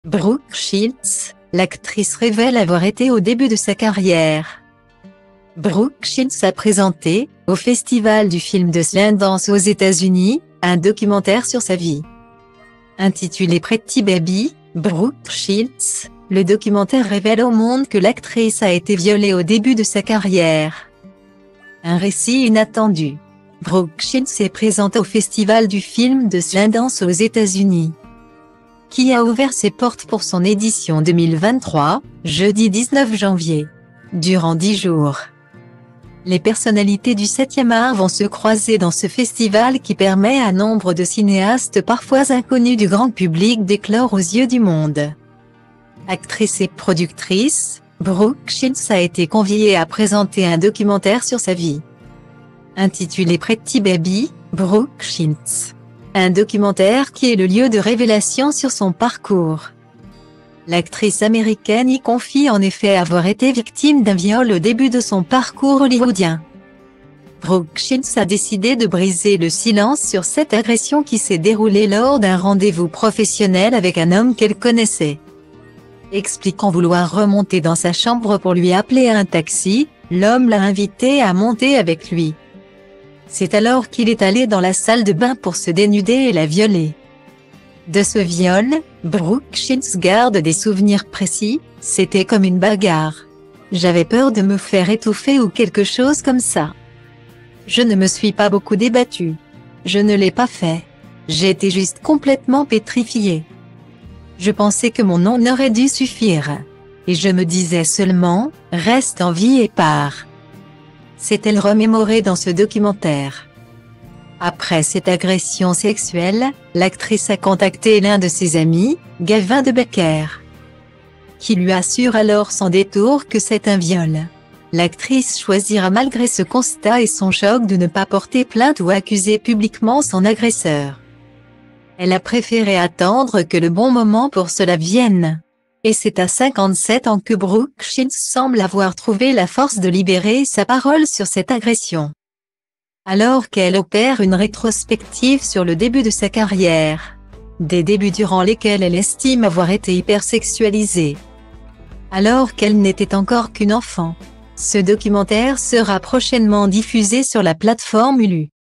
Brooke Shields, l'actrice révèle avoir été au début de sa carrière. Brooke Shields a présenté, au Festival du film de Sundance aux États-Unis, un documentaire sur sa vie. Intitulé Pretty Baby, Brooke Shields, le documentaire révèle au monde que l'actrice a été violée au début de sa carrière. Un récit inattendu. Brooke Shields est présente au Festival du film de Sundance aux États-Unis, qui a ouvert ses portes pour son édition 2023, jeudi 19 janvier. Durant 10 jours, les personnalités du 7e art vont se croiser dans ce festival qui permet à nombre de cinéastes parfois inconnus du grand public d'éclore aux yeux du monde. Actrice et productrice, Brooke Shields a été conviée à présenter un documentaire sur sa vie. Intitulé Pretty Baby, Brooke Shields. Un documentaire qui est le lieu de révélation sur son parcours. L'actrice américaine y confie en effet avoir été victime d'un viol au début de son parcours hollywoodien. Brooke Shields a décidé de briser le silence sur cette agression qui s'est déroulée lors d'un rendez-vous professionnel avec un homme qu'elle connaissait. Expliquant vouloir remonter dans sa chambre pour lui appeler un taxi, l'homme l'a invitée à monter avec lui. C'est alors qu'il est allé dans la salle de bain pour se dénuder et la violer. De ce viol, Brooke Shields garde des souvenirs précis, c'était comme une bagarre. J'avais peur de me faire étouffer ou quelque chose comme ça. Je ne me suis pas beaucoup débattue. Je ne l'ai pas fait. J'étais juste complètement pétrifiée. Je pensais que mon nom aurait dû suffire. Et je me disais seulement, reste en vie et pars. S'est-elle remémorée dans ce documentaire. Après cette agression sexuelle, l'actrice a contacté l'un de ses amis, Gavin de Becker, qui lui assure alors sans détour que c'est un viol. L'actrice choisira malgré ce constat et son choc de ne pas porter plainte ou accuser publiquement son agresseur. Elle a préféré attendre que le bon moment pour cela vienne. Et c'est à 57 ans que Brooke Shields semble avoir trouvé la force de libérer sa parole sur cette agression. Alors qu'elle opère une rétrospective sur le début de sa carrière. Des débuts durant lesquels elle estime avoir été hypersexualisée. Alors qu'elle n'était encore qu'une enfant. Ce documentaire sera prochainement diffusé sur la plateforme Hulu.